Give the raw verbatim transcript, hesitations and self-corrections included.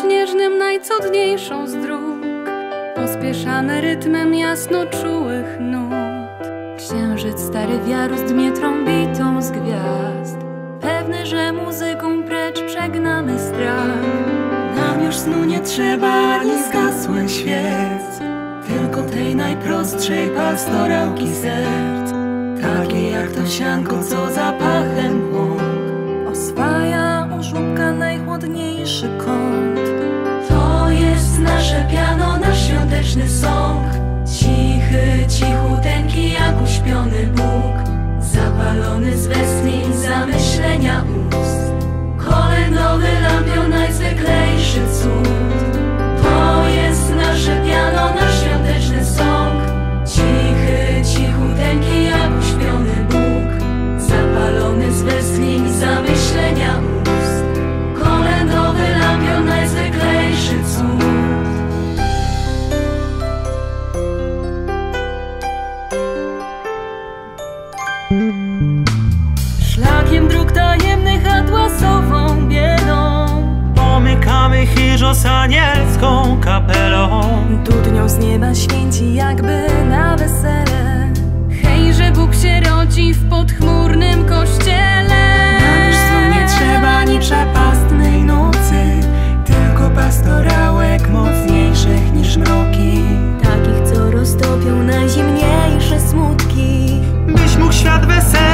śnieżnym najcudniejszą z dróg, pospieszamy rytmem jasno czułych nut. Księżyc stary wiaru zdmie trąbitą z gwiazd, pewny, że muzyką precz przegnamy strach. Nam już snu nie trzeba ani zgasłych świec, tylko tej najprostszej pastorałki serc, takiej jak to wsianko, co zapachem łąk oswaja u żłóbka najchłodniejszy kąt. To jest nasze piano, nasz świąteczny sąg, cichy, cichuteńki jak uśpiony Bóg, zapalony z westchnień zamyślenia ust, kolędowy lampion najzwyklejszy cud. To jest nasze piano, nasz świąteczny sąg, cichy, cichuteńki jak uśpiony Bóg, zapalony z westchnień zamyślenia ust, kolędowy lampion najzwyklejszy cud. Szlakiem dróg tajemnych atłasową biedą pomykamy chyżos anielską kapelą. Dudnią z nieba święci jakby na wesele. Hej, że Bóg się rodzi w podchmurnym kościele. Nam już snu nie trzeba ani przepastnej nocy, tylko pastorałek mocniejszych niż mroki, takich, co roztopią najzimniejsze smutki. Byś mógł świat wesele